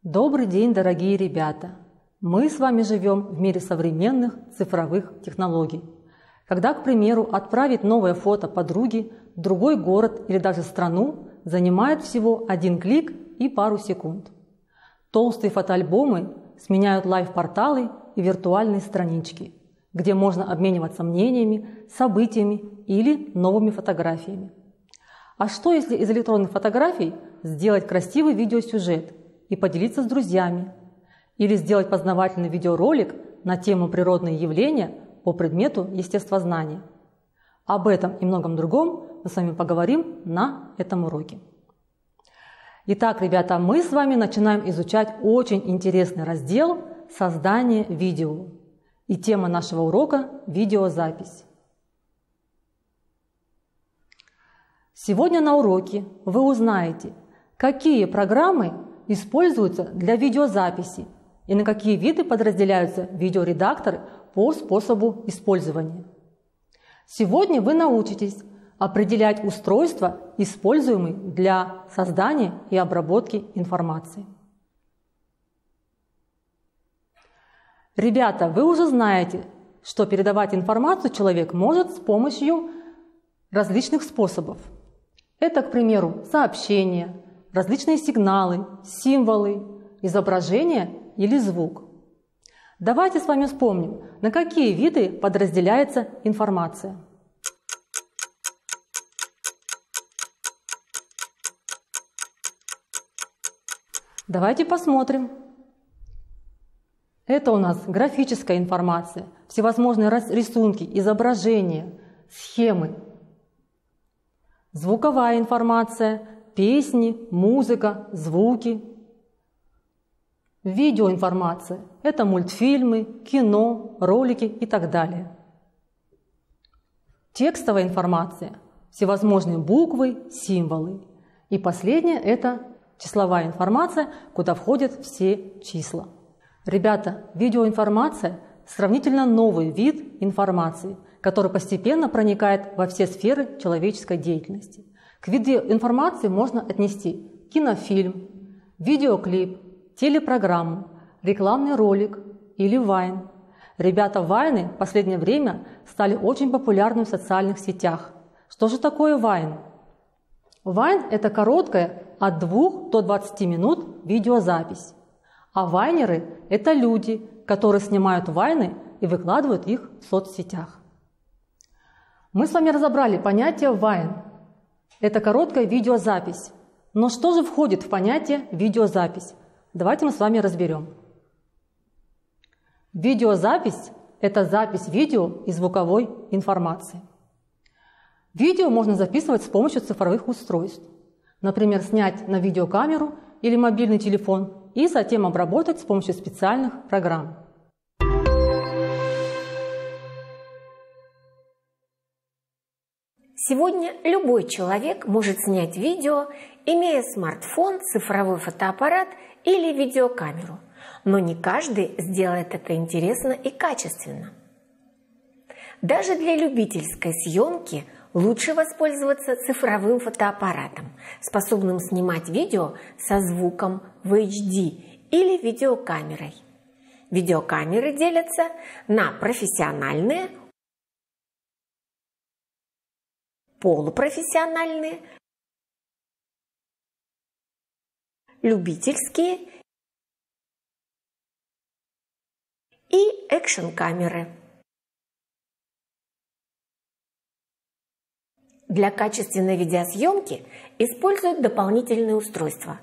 Добрый день, дорогие ребята! Мы с вами живем в мире современных цифровых технологий. Когда, к примеру, отправить новое фото подруге в другой город или даже страну занимает всего один клик и пару секунд. Толстые фотоальбомы сменяют лайв-порталы и виртуальные странички, где можно обмениваться мнениями, событиями или новыми фотографиями. А что, если из электронных фотографий сделать красивый видеосюжет и поделиться с друзьями? Или сделать познавательный видеоролик на тему «Природные явления» по предмету естествознания? Об этом и многом другом мы с вами поговорим на этом уроке. Итак, ребята, мы с вами начинаем изучать очень интересный раздел «Создание видео». И тема нашего урока – видеозапись. Сегодня на уроке вы узнаете, какие программы используются для видеозаписи и на какие виды подразделяются видеоредакторы по способу использования. Сегодня вы научитесь определять устройства, используемые для создания и обработки информации. Ребята, вы уже знаете, что передавать информацию человек может с помощью различных способов. Это, к примеру, сообщения, различные сигналы, символы, изображения или звук. Давайте с вами вспомним, на какие виды подразделяется информация. Давайте посмотрим. Это у нас графическая информация, всевозможные рисунки, изображения, схемы. Звуковая информация, песни, музыка, звуки. Видеоинформация – это мультфильмы, кино, ролики и так далее. Текстовая информация – всевозможные буквы, символы. И последнее – это числовая информация, куда входят все числа. Ребята, видеоинформация – сравнительно новый вид информации, который постепенно проникает во все сферы человеческой деятельности. К видеоинформации можно отнести кинофильм, видеоклип, телепрограмму, рекламный ролик или вайн. Ребята, вайны в последнее время стали очень популярны в социальных сетях. Что же такое вайн? Вайн – это короткая от 2 до 20 минут видеозапись. А вайнеры – это люди, которые снимают вайны и выкладывают их в соцсетях. Мы с вами разобрали понятие вайн. Это короткая видеозапись. Но что же входит в понятие видеозапись? Давайте мы с вами разберем. Видеозапись – это запись видео и звуковой информации. Видео можно записывать с помощью цифровых устройств. Например, снять на видеокамеру или мобильный телефон и затем обработать с помощью специальных программ. Сегодня любой человек может снять видео, имея смартфон, цифровой фотоаппарат или видеокамеру, но не каждый сделает это интересно и качественно. Даже для любительской съемки лучше воспользоваться цифровым фотоаппаратом, способным снимать видео со звуком в HD или видеокамерой. Видеокамеры делятся на профессиональные, полупрофессиональные, любительские и экшн-камеры. Для качественной видеосъемки используют дополнительные устройства.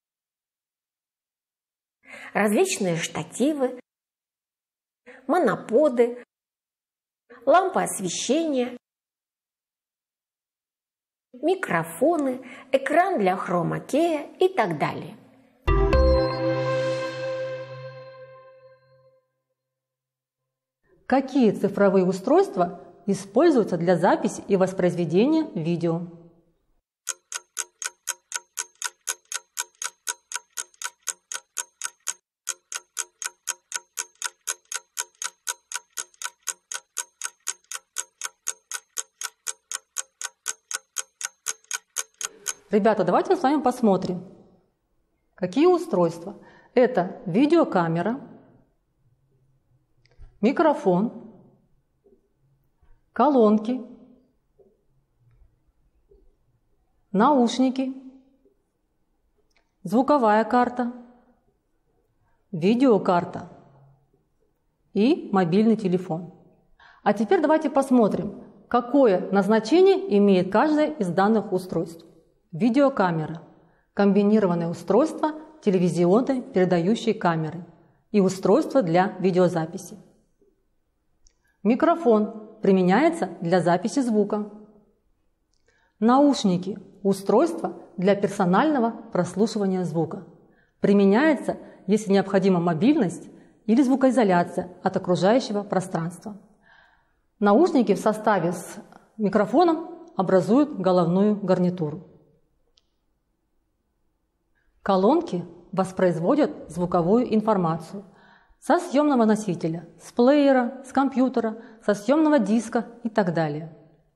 Различные штативы, моноподы, лампы освещения, микрофоны, экран для хромакея и так далее. Какие цифровые устройства используются для записи и воспроизведения видео? Ребята, давайте мы с вами посмотрим, какие устройства. Это видеокамера, микрофон, колонки, наушники, звуковая карта, видеокарта и мобильный телефон. А теперь давайте посмотрим, какое назначение имеет каждое из данных устройств. Видеокамера – комбинированное устройство телевизионной передающей камеры и устройство для видеозаписи. Микрофон применяется для записи звука. Наушники – устройство для персонального прослушивания звука. Применяется, если необходима мобильность или звукоизоляция от окружающего пространства. Наушники в составе с микрофоном образуют головную гарнитуру. Колонки воспроизводят звуковую информацию со съемного носителя, с плеера, с компьютера, со съемного диска и так далее.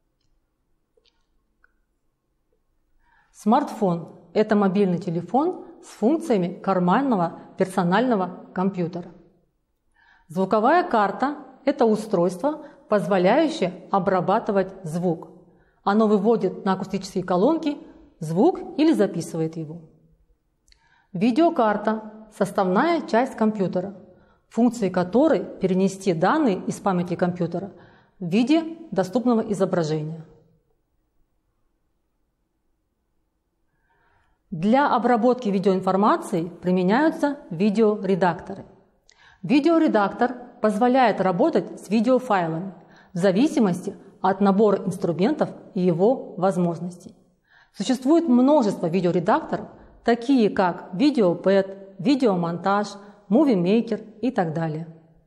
Смартфон – это мобильный телефон с функциями карманного персонального компьютера. Звуковая карта – это устройство, позволяющее обрабатывать звук. Оно выводит на акустические колонки звук или записывает его. Видеокарта – составная часть компьютера, функции которой перенести данные из памяти компьютера в виде доступного изображения. Для обработки видеоинформации применяются видеоредакторы. Видеоредактор позволяет работать с видеофайлами в зависимости от набора инструментов и его возможностей. Существует множество видеоредакторов, такие как VideoPad, видеомонтаж, Movie Maker и так далее.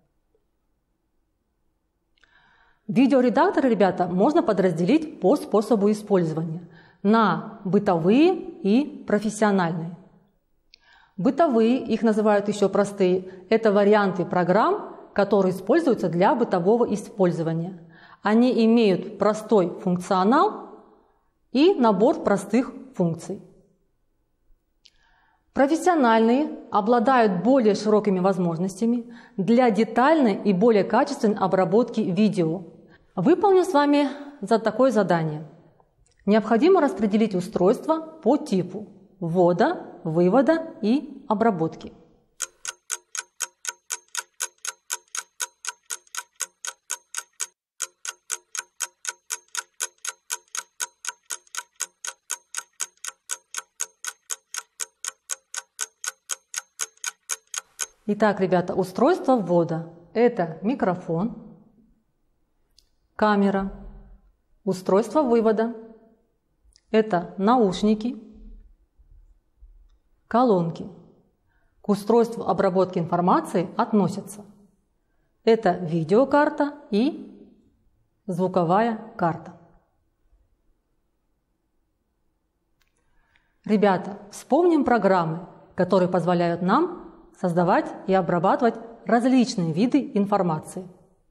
Видеоредакторы, ребята, можно подразделить по способу использования на бытовые и профессиональные. Бытовые, их называют еще простые, это варианты программ, которые используются для бытового использования. Они имеют простой функционал и набор простых функций. Профессиональные обладают более широкими возможностями для детальной и более качественной обработки видео. Выполним с вами такое задание. Необходимо распределить устройство по типу ввода, вывода и обработки. Итак, ребята, устройство ввода – это микрофон, камера. Устройство вывода – это наушники, колонки. К устройству обработки информации относятся это видеокарта и звуковая карта. Ребята, вспомним программы, которые позволяют нам создавать и обрабатывать различные виды информации.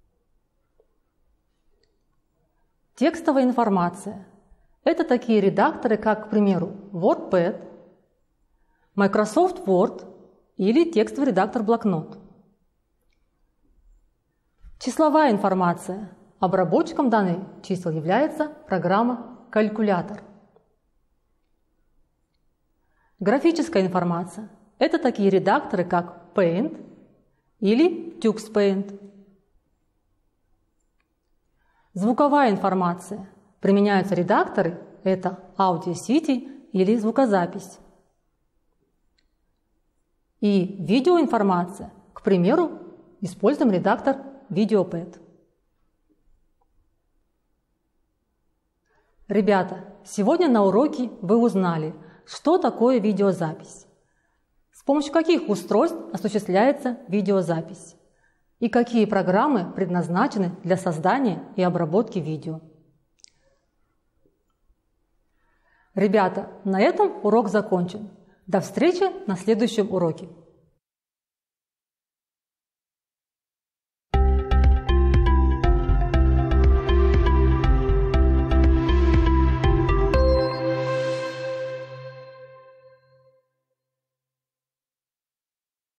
Текстовая информация – это такие редакторы, как, к примеру, WordPad, Microsoft Word или текстовый редактор Блокнот. Числовая информация – обработчиком данных чисел является программа «Калькулятор». Графическая информация – это такие редакторы, как Paint или TuxPaint. Звуковая информация. Применяются редакторы – это Audacity или звукозапись. И видеоинформация, к примеру, используем редактор VideoPad. Ребята, сегодня на уроке вы узнали, что такое видеозапись, с помощью каких устройств осуществляется видеозапись и какие программы предназначены для создания и обработки видео. Ребята, на этом урок закончен. До встречи на следующем уроке.